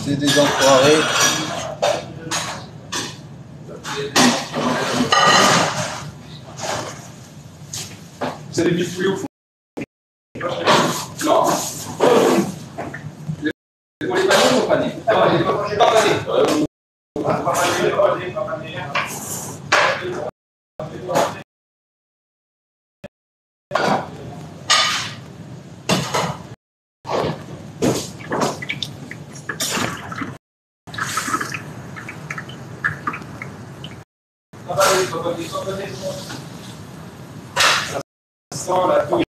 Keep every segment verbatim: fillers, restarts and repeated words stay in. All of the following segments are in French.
C'est des enfoirés. Vous avez mis le poulet au fond? Non. Pour les panés ou pas panés? Pas panés. Pas panés. Pas panés. Pas panés. Ça sent la touille.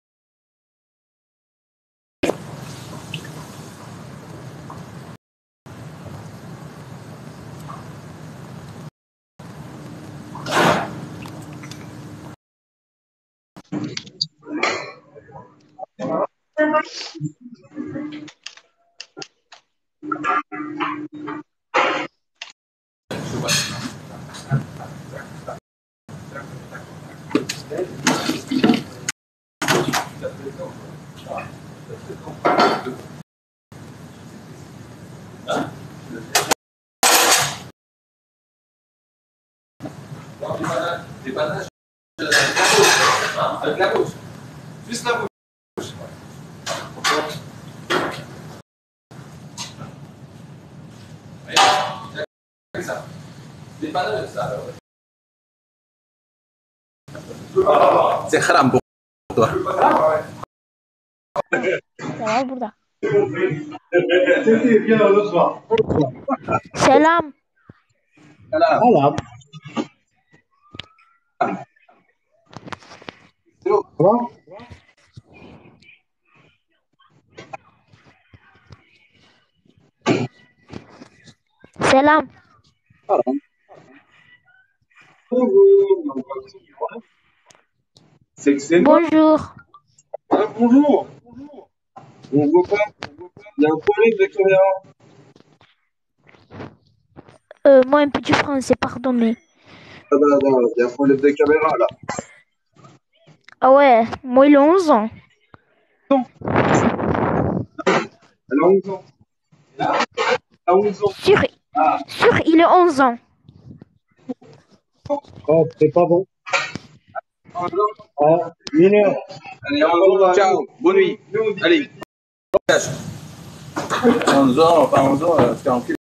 Des bananes avec la bouche. Juste la bouche. Avec ça. Des bananes avec ça. C'est haram pour toi. Selam burada. C'était bien le soir. Selam. Salam. Tamam. Selam. Salam. Bonjour. C'est que c'est moi. Bonjour. Ah, bonjour. On voit pas. Il y a un problème de caméra. Euh, moi, un petit français, pardonnez. Ah bah non, il y a un problème de caméra là. Ah ouais, moi, il a onze ans. Non. Elle a onze ans. Elle a onze ans. Sûr, Ah. sûr, il a onze ans. Oh, c'est pas bon. Ah, mineur. Allez, onze ans, ciao, bonne nuit. Allez. onze ans, enfin onze ans, euh, c'est en cul.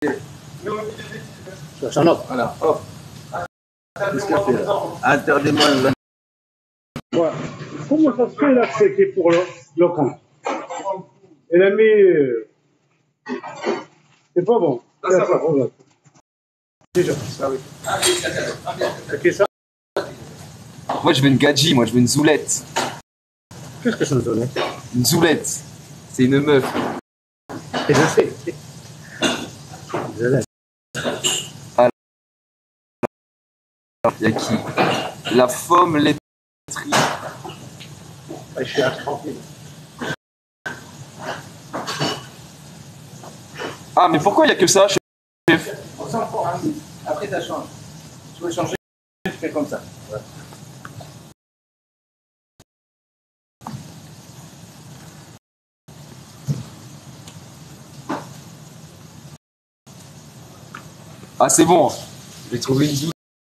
Cherche un autre. Voilà, hop. Qu'est-ce qu'elle fait là? Interdis-moi le Ouais. Comment ça se fait là que c'était pour le, le compte? Elle a mis. euh, C'est pas bon. Ah, ça va. Regarde. Déjà. Ah oui. Ok, ça. Moi, je veux une gadji, moi, je veux une zoulette. Qu'est-ce que ça me donne? Une zoulette. C'est une meuf. Et je sais. Désolé. Il y a qui? La femme laiterie. Je suis à tranquille. Ah, mais pourquoi il n'y a que ça, chef? On s'en fout, hein. Après, ça change. Tu veux changer, tu fais comme ça. Ouais. Ah, c'est bon. J'ai trouvé une zoulette.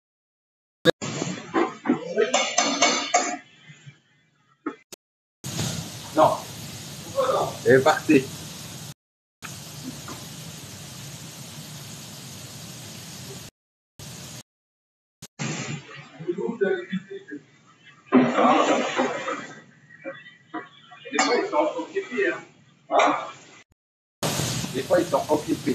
Non. Elle est partie. Des fois, ils sont occupés, hein. Hein? Des fois, ils sont occupés.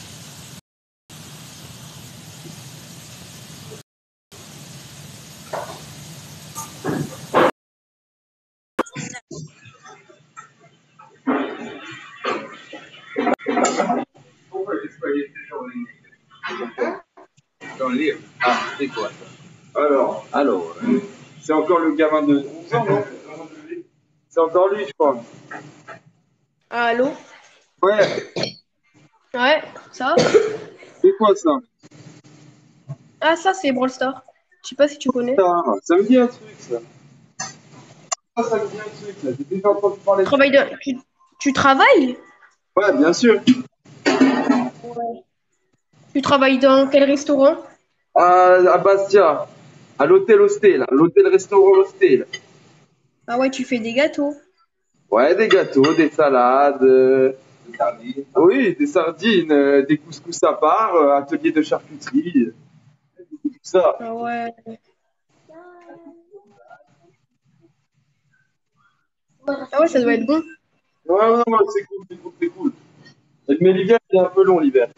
Pourquoi est-ce qu'il est toujours en ligne? Dans le livre. Ah, c'est quoi ça? Alors, Alors, euh, c'est encore le gamin de onze ans, non? C'est encore lui, je crois. Allô? Ouais, Ouais, ça va? c'est quoi ça? Ah, ça, c'est Brawl Stars. Je sais pas si tu connais. Ça, ça me dit un truc, ça. Ça, ça me dit un truc, là. J'ai déjà entendu parler Tu de ça. travailles de... tu... tu travailles? Ouais, bien sûr. Ouais. Tu travailles dans quel restaurant? À, à Bastia, à l'hôtel Hostel, à l'hôtel-restaurant Hostel. Ah ouais, tu fais des gâteaux. Ouais, des gâteaux, des salades, euh, Des sardines. oui, des sardines, euh, des couscous à part, euh, atelier de charcuterie, euh, tout ça. Ah ouais. Ah ouais, ça doit être bon. Ouais, ouais, ouais, c'est cool, c'est cool, c'est cool. Mais l'hiver, il est un peu long l'hiver.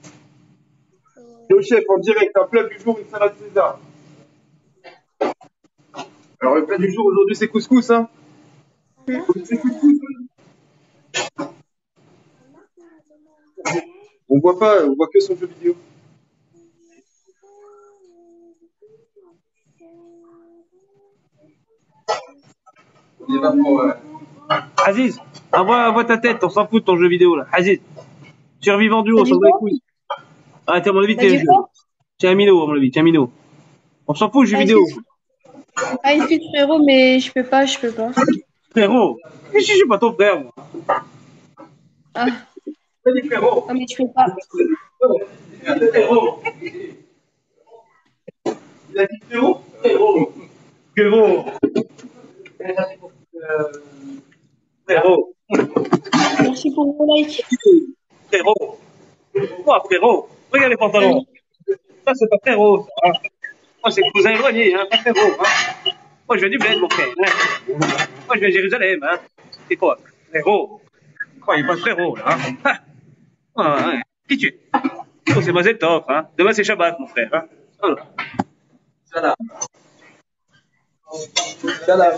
Le chef, en direct, un plat du jour, une salade César. Alors, le plat du jour aujourd'hui, c'est couscous, hein. Hmm. C'est couscous. On voit pas, on voit que son jeu vidéo. On y va pour. Euh, Aziz, envoie, envoie ta tête, on s'en fout de ton jeu vidéo là. Aziz, survivant duo, T'as on dit s'en bat les quoi? couilles. Ah, t'es à mon avis, T'as t'es dit quoi? t'es un minot, à mon avis, t'es un minot. On s'en fout, jeu Ah, vidéo. excuse. Ah, excuse frérot, mais je peux pas, je peux pas. Frérot, mais je suis pas ton frère, moi. Ah, T'as dit frérot. ah mais tu peux pas. Frérot. Il a dit frérot. Frérot. Frérot. Euh, Frérot. Merci pour vos likes. Frérot. Moi, frérot. Regarde les pantalons. Ça, c'est pas frérot. Ça. Moi, c'est cousin éloigné, hein, pas frérot. Hein. Moi, je viens du bled, mon frère. Hein. Moi, je viens de Jérusalem. Hein. C'est quoi? Frérot. Croyez pas frérot, là. Hein. Ah. Ah, hein. Qui tu es? Oh, c'est Mazel Tov. Hein. Demain, c'est Shabbat, mon frère. Hein. Voilà. Salam. Salam.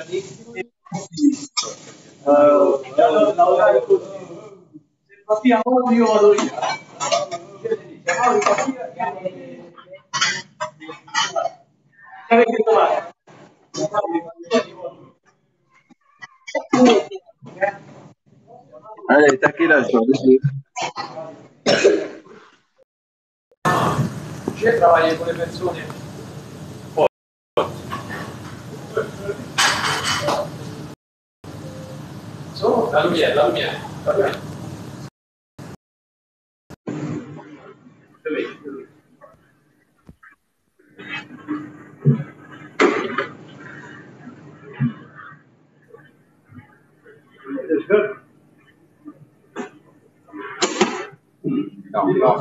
Allez, t'as quel âge, toi? J'ai travaillé pour les personnes. So, la lumière, la lumière. La lumière. Non, non.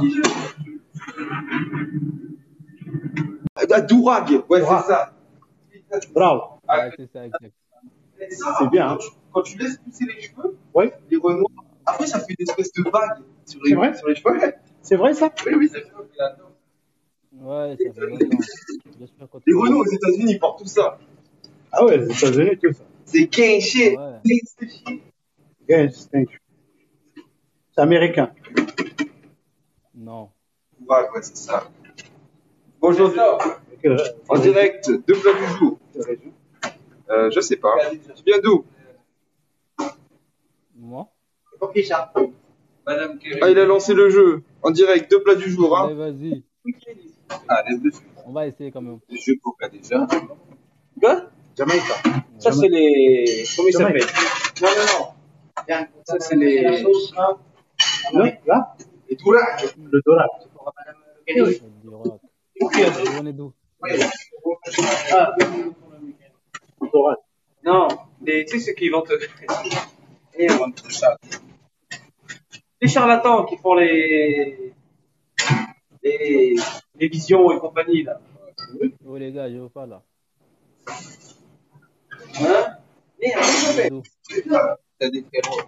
À Dourag, ouais, c'est ça. Bravo. Ah, c'est ça, exact. C'est bien, hein. Quand tu laisses pousser les cheveux, Ouais. les renois, après, ça fait une espèce de vague sur C'est les, vrai sur les cheveux. C'est vrai, ça? Oui, oui, c'est ça. Ouais, ça fait longtemps. J'espère que Les Renault aux États-Unis, ils portent tout ça. Ah ouais, les États-Unis, tout ça. C'est Kenshi. Ouais. Yes, thank you. C'est américain. Non. Ouais, ouais, c'est ça. Aujourd'hui, Quelle- en direct, deux plats du jour. quelle région? Euh, je sais pas. Tu viens d'où? Moi? Madame Kerry. Ah, il a lancé le jeu. En direct, deux plats du jour, Allez, hein. vas-y. Ah, les deux. On va essayer quand même. Les jeux Coca déjà. Quoi? Jamaïque. Ça, c'est les. Comment il s'appelle? Non, non, non. Ça, c'est les. Oui, là? Les Dourac. Le Dorat. Le Duroc. Vous venez d'où? Ah, le Dorat. Non, les, tu sais ceux qui vendent. Et on va ça. Les charlatans qui font les. Les, les visions et compagnie, là. Oh les gars, je veux pas là. Hein? Merde, comment ça Vous venez fait? d'où? T'as des frérots.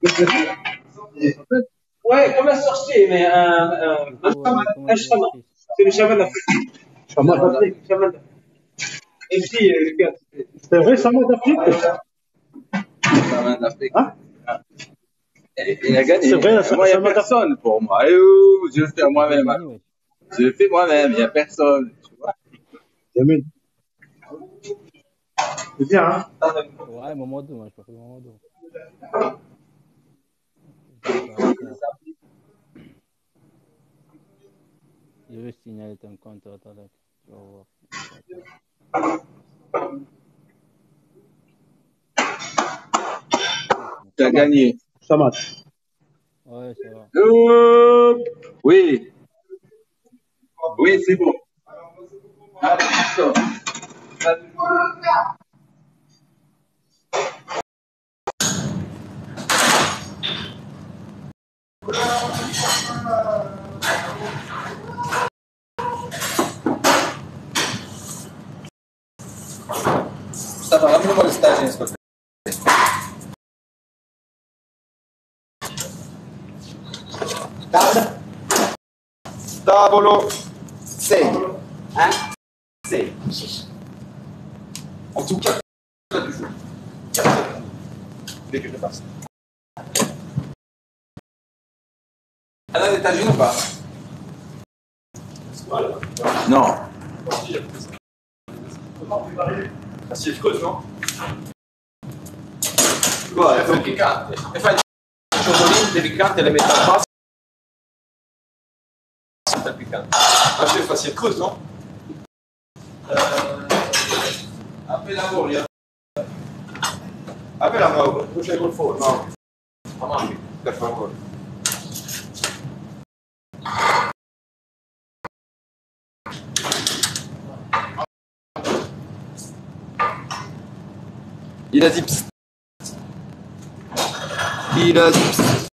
Ouais, comme un sorcier, mais un. Un, un, Ouais, chaman. comment Un tu chaman. écris? C'est le chaman d'Afrique. Chaman d'Afrique. Chaman d'Afrique. Et puis, euh, le gars, c'était- C'est vrai, Chaman d'Afrique? Ça vient d'Afrique. Hein? Et il a gagné. C'est vrai, ça- Moi, il n'y ça a m'a- personne pour moi. Et où je le fais moi-même. Gagné, ouais. Je le fais moi-même, il n'y a personne. Tu vois. Jamil. C'est bien, hein? Ouais, Mamadou, moi je préfère Mamadou. Je vais signaler ton compte à ta lettre. Tu vas voir. Tu as gagné. Chaman. Ouais, ça va. Hop. Oui. Oui, c'est bon. Allez, stop. Ça va, ramène-moi le stage, s'il te plaît. Tavolo. Sei. Hein? Sei. En tout cas, là, du jour. Dès que je passe. Elle a des tagines ou pas? Non. Assis efficace, non? Guarda, è un piccante. E fai il ciotolino piccante e le metti al basso. Il piccante. Assis facile creuse, non? Euh, après la voglia. Après la mort, tu c'hai col forno. No. Ma mangi, per favore. Il a dit psst. Il a dit psst.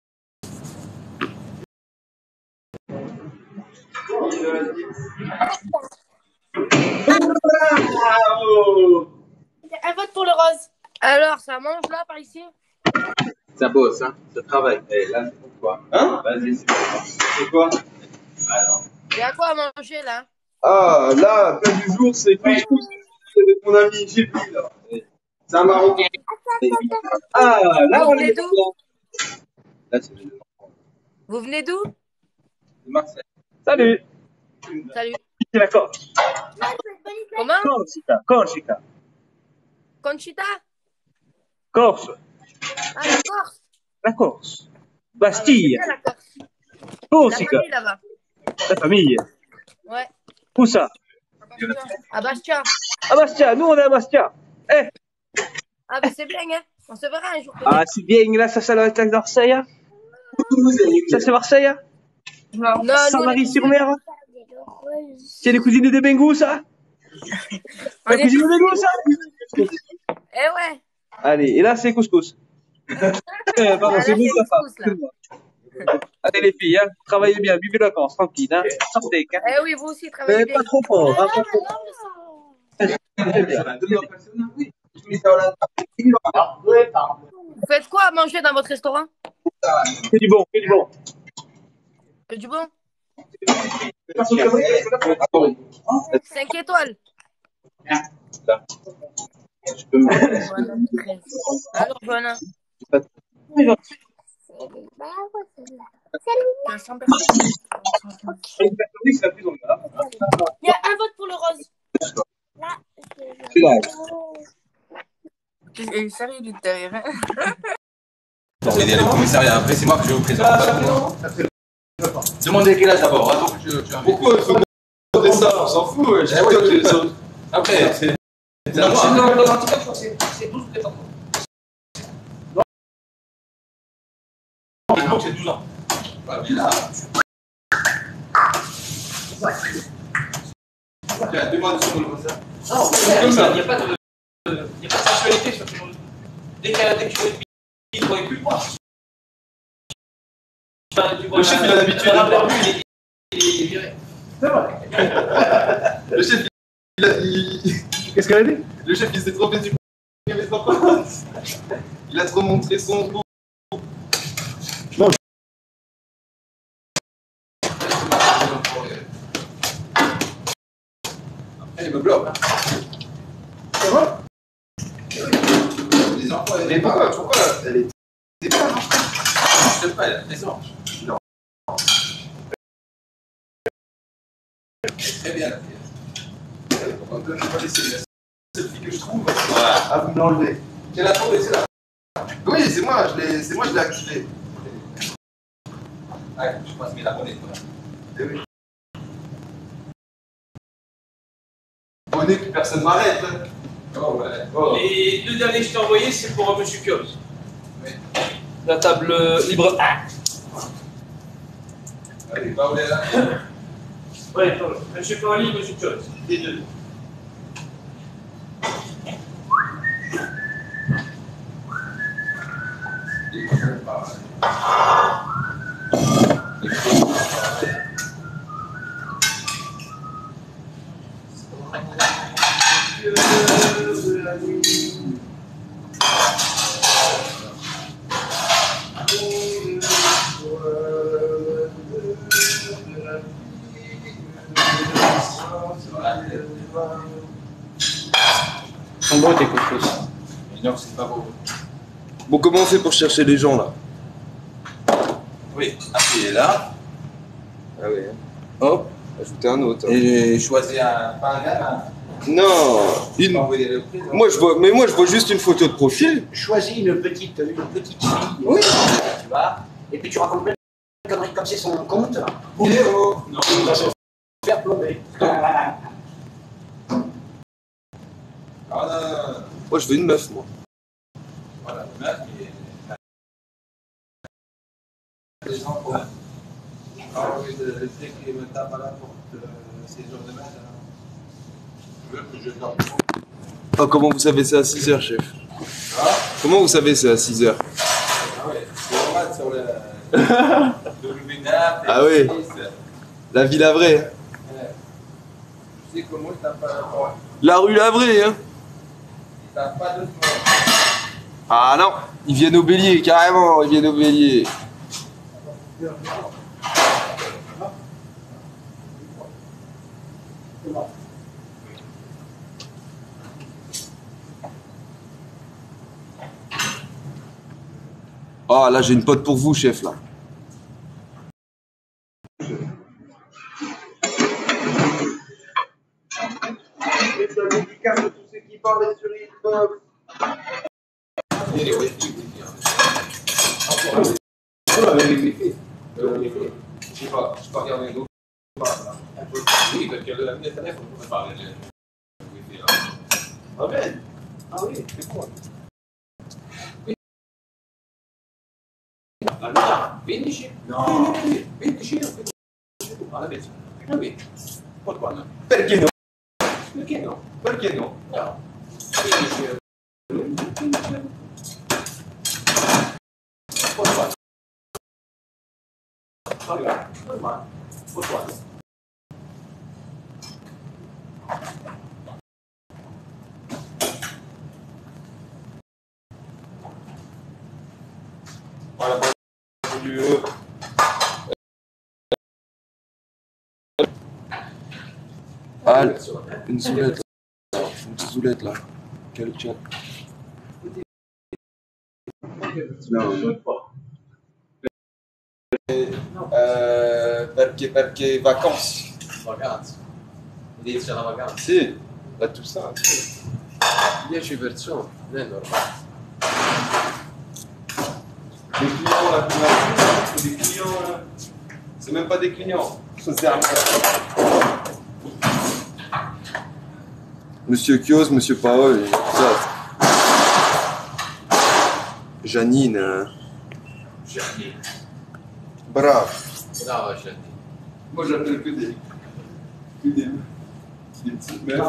Un vote pour le rose. Alors, ça mange là, par ici? Ça bosse, hein. Ça travaille. Eh, là, c'est pour toi. Hein? Vas-y, c'est pour toi. C'est quoi? Alors. Il y a quoi à manger là? Ah, là, plat du jour, c'est couscous. C'est de mon ami J P, là. C'est un Marocain. Ah, là, Vous on venez est d'où? Là, c'est de Vous venez d'où? Marseille. Salut. Salut. C'est la Corse. Comment? Corsica, Corsica. Conchita? Corse. Ah, la Corse. La Corse. Ah, Bastille. bah, c'est bien, la Corse. La Corsica. famille là-bas. La famille. Ouais. Où ça? À Bastia. À Bastia. Nous, on est à Bastia. Eh. Ah, bah c'est bien, hein. On se verra un jour. Ah, c'est bien. Là, ça, ça doit être Marseille. Hein? Ça, c'est Marseille. Hein? Non, non, Saint-Marie-sur-Mer. C'est les cousines de Bengou, ça? On La est cousine de Bengou, ça? Eh ouais. Allez, et là, c'est couscous. Eh, pardon, Ah, c'est là, vous, c'est ça couscous, là. Allez, les filles, hein, travaillez bien, vivez les vacances, tranquille, hein. Sortez, hein. Eh oui, vous aussi, travaillez Mais bien. pas trop fort, hein, pas trop fort. Vous faites quoi à manger dans votre restaurant? C'est du bon, c'est du bon. Que du bon? cinq étoiles. Je peux me. Johanna, treize. Alors, Johanna. cent personnes. Il y a un vote pour le rose. Celui-là. Et sérieux, il est derrière. Hein. Bon, il y a le commissariat. Après, c'est moi que je vous présente. Demandez quel âge d'abord. Attends, je, je Pourquoi il faut demander ça? On s'en fout. Ouais. Eh ouais, c'est- Après, c'est. C'est à moi. Non, non, non, c'est douze ou treize ans. Non, c'est douze ans. Ah, mais là. Tiens, demande sur le concert. Non, il n'y a, il y a pas de. Il n'y a pas de sexualité sur ce genre de. Dès que, dès que tu veux être il ne pourrait plus voir. Le chef, il a l'habitude. Il est viré. C'est vrai. Le chef, il a. il- Qu'est-ce qu'elle a dit? Le chef, il s'est trompé du. Il a trop montré son goût. Après, il me bloque. C'est vrai? Les enfants, Mais elle pourquoi? Pourquoi? Elle est. C'est pas, non? Je sais pas, elle a des anges. Non. Très bien, la fille. On ne peut pas laisser la seule fille que je trouve Voilà. à vous me l'enlever. C'est la trouvé, c'est là. Oui, c'est moi, je l'ai, c'est moi, je l'ai activé. Ah, je pense qu'il a abonné, toi. Eh oui. Abonné que personne m'arrête. Oh, ouais. Oh. Les deux derniers que je t'ai envoyés, c'est pour euh, Monsieur Kios. Oui. La table euh, libre un. Allez, Paolo là. Ouais, attends, monsieur Paoli, monsieur Chos, les deux. Sont beaux tes couscous. Mais non, c'est pas beau. Bon, comment on fait pour chercher les gens là? Oui, appuyez là. Ah oui. Hop, ajoutez un autre. Et choisir un. Pas un gars, Non, une... envoyer le prix. moi je vois, mais moi je vois juste une photo de profil. Choisis une petite, une petite fille, Oui. tu vois, et puis tu racontes plein de conneries comme c'est son compte. Vidéo. Non, il va se faire plomber. Ah non, non, non. Moi je veux une meuf, moi. Voilà, le mec, il est. Les gens pour. Ah oui, le le truc qui me tape à la porte, euh, ces jours de merde. Je veux que je dorme. Oh, comment vous savez c'est à six heures, chef? Ah, Comment vous savez c'est à six heures? ah ouais, c'est normal sur le. W neuf. Ah oui. La ville à vrai. Ouais. Je sais comment il tape à la porte. La rue Lavré, hein? Il tape pas doucement. Ah non, ils viennent au bélier, carrément, ils viennent au bélier. Ah là j'ai une pote pour vous, chef, là. Dédicace à tous ceux qui parlent sur Xbox. Il y a les wifi. Encore. Les wifi. Le wifi. Je sais pas, je peux regarder les autres. Oui, parce que le téléphone, on peut parler de wifi là. Ah ben. Ah oui, c'est quoi? Allora, quindici? No, quindici no, alla vez. Qui. Por quando? Perché no? Perché no? Perché no? No. quindici euro. quindici euro. Por quando? Allora, normale. Por quando? Voilà, du... Ah, une zoulette là. Une petite zoulette là. Quel chat. Non. Euh, perché, perché vacanze. Vacanze. Inizia la vacanza. Sì, la Toussaint. dieci persone, non è normale. Des clients là, pour la des clients là. C'est même pas des clients. C'est un... Monsieur Kios, Monsieur Paol, et tout ça. Janine. Hein. Janine. Bravo. Brava Janine. Moi j'appelle que des. Que des. Des petites meufs.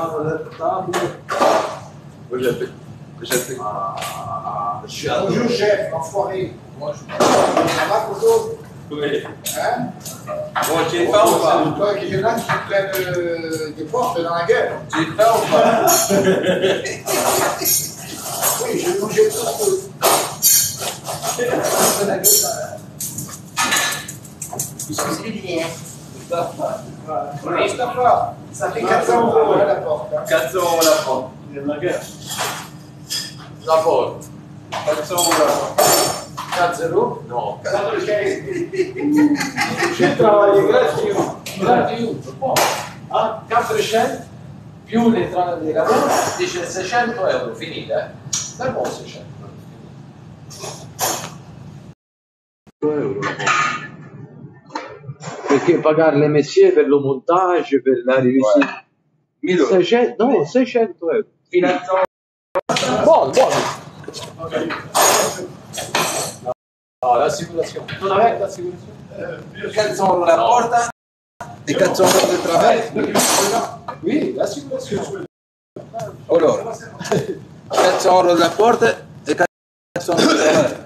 Moi j'appelle. J'appelle. Ah, Bonjour chef, enfoiré. Moi je. Ça va, Kodo? Oui. Hein? Bon, tu es faim ou pas? Toi, il y en a qui te prennent euh, des portes dans la gueule. Tu es faim ou pas? Oui, je vais manger le couscous. Couscous lumière. Oui, Mustafa, ça fait quatre cents euros hein, la porte. Hein. quatre cents euros la porte. Il y a de la guerre. La porte. quatre cents euros la porte. quatre euros? No. C'è travaglio gratuito, ah, quattrocento più le entrate di lavoro. Dice seicento euro, finite, eh? Dai buon seicento. Perché pagare le messier per lo montage, per la revisione? mille euro. seicento, no, seicento euro. Finanza. Buono, buono. Ah, l'assicurazione. Non avete l'assicurazione? quattro euro la porta e quattro euro di traverso. Oui, l'assicurazione. Allora, quattro euro la porta e quattro euro di traverso.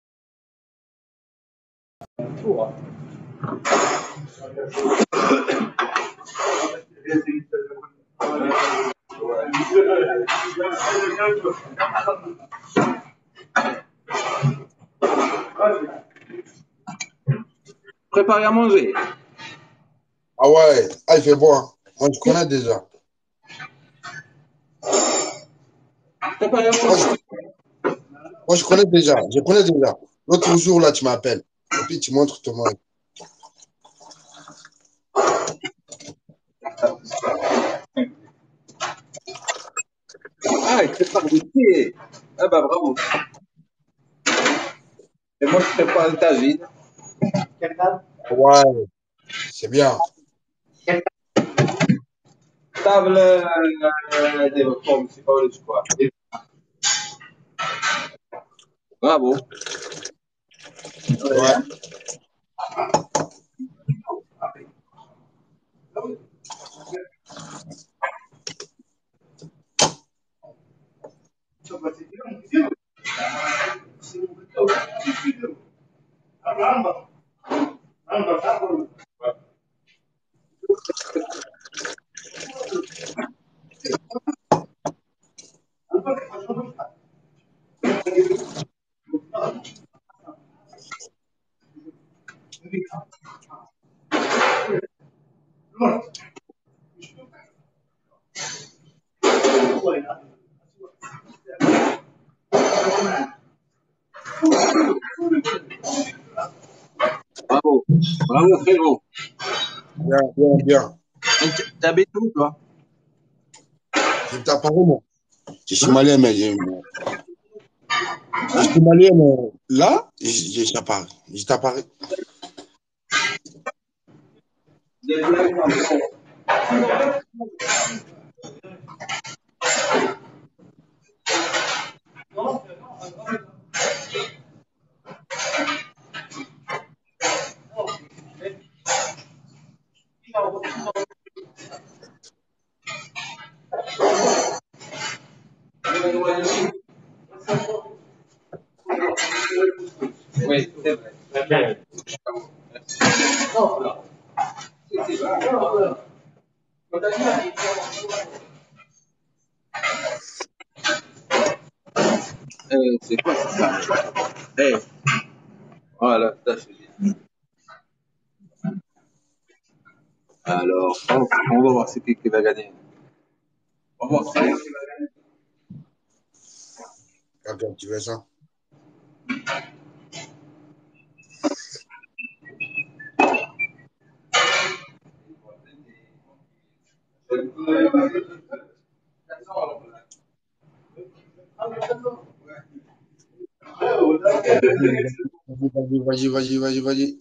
Préparez à manger. Ah ouais, ah, il fait boire. Moi, je connais déjà. Préparez à Moi, manger. je, moi, je connais déjà. Je connais déjà. L'autre jour, là, tu m'appelles. Et puis, tu montres comment. Ah, il prépare des pieds. Ah bah bravo. Et moi, je prépare le tagine. Ouais, c'est bien. Table euh, des reformes, c'est pas je crois. Bravo. Ouais. Bravo. Bravo, frérot. Bien, bien, bien. T'habites où, toi? J'habite à Paris, moi. Je suis malien, mais je, je suis malien, mais là, je, je suis à Paris. J'étais à Paris. Oui, c'est vrai. Euh, c'est quoi ça? Eh, voilà, ça c'est bien. Alors, on, on va voir c'est qui qui va gagner. On va voir c'est qui qui va gagner. Quand tu veux ça. Vas-y, vas-y, vas-y, vas-y, vas-y.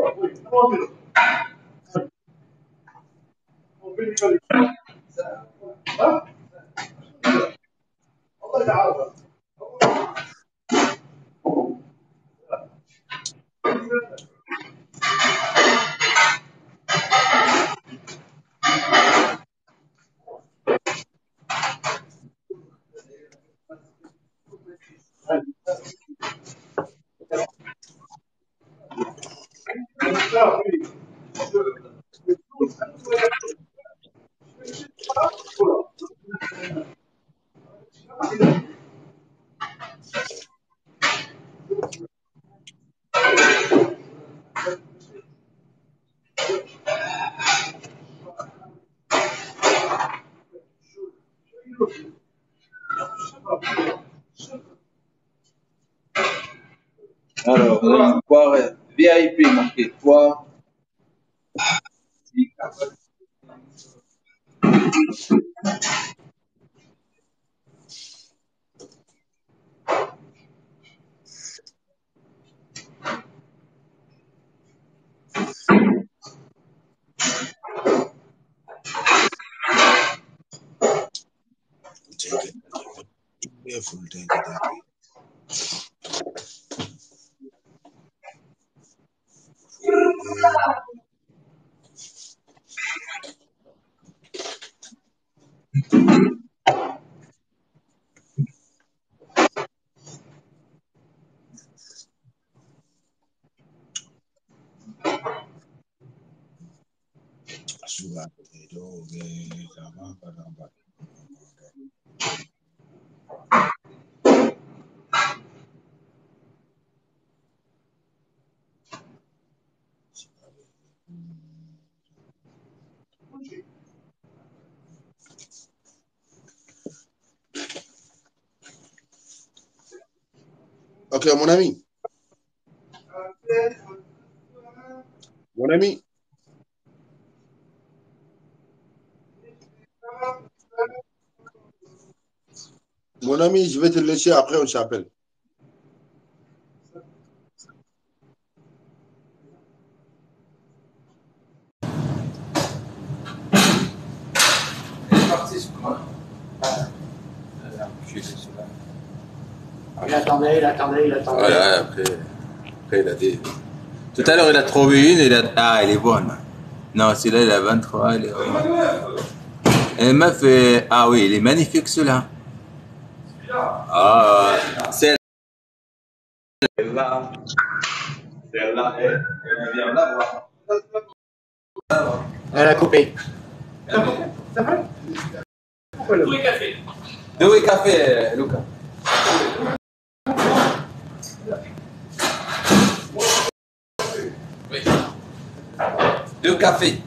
Alors, on a une poire V I P marqué poire. Careful, take it. Ok, mon ami. Mon ami. Mon ami, je vais te laisser, après on s'appelle. Il est parti, je crois. Il attendait, il attendait, il attendait. Voilà, après, après il a dit. Tout à l'heure, il a trouvé une, il a. Ah, elle est bonne. Non, celui-là, il a vingt-trois. Elle est... Et meuf, euh... ah oui, il est magnifique celui-là. Ah, celle-là. Celle-là, elle vient là voir. Elle a coupé. Deux et café. Deux et café, Lucas. Oui. Deux cafés.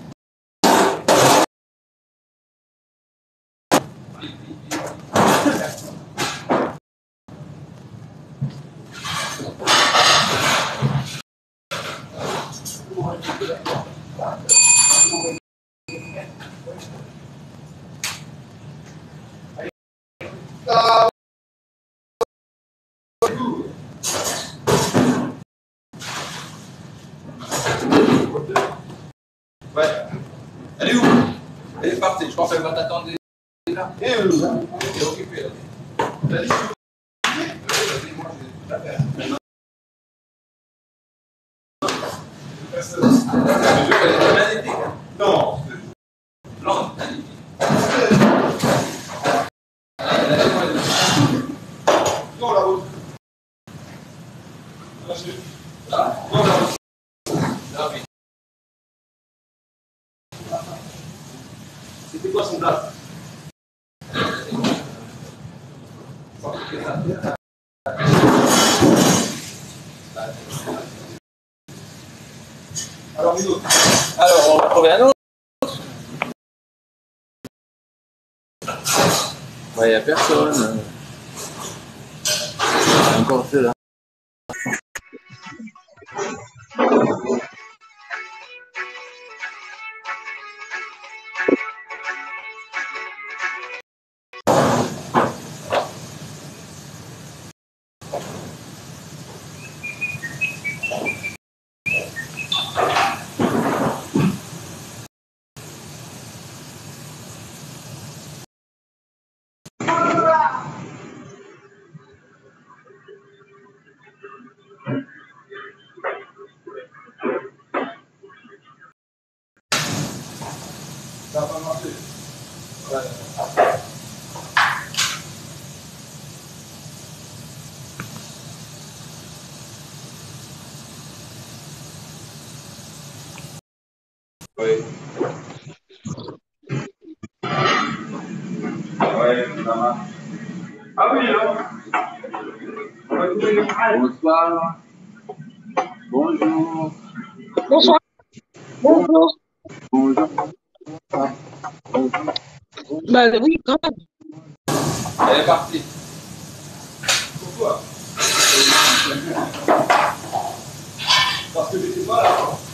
Ouais. Elle est où? Elle est partie, je pense qu'elle va t'attendre là. Et elle est occupée. Vas-y. Vas-y, moi j'ai tout à faire. Elle est magnifique. Non. Non, magnifique. Non, la route. Là, non, la route. Là, oui. C'était quoi son plat? Alors, une autre. Alors, on va trouver un autre. Il n'y a personne. Encore ceux-là. Ça va pas marcher. Ouais. Oui. Ouais, ça marche. Ah oui, hein. Bonsoir. Bonjour. Bonsoir. Bonjour. Bonjour. Bah oui, quand même. Elle est partie. Pourquoi? Parce que j'étais pas là.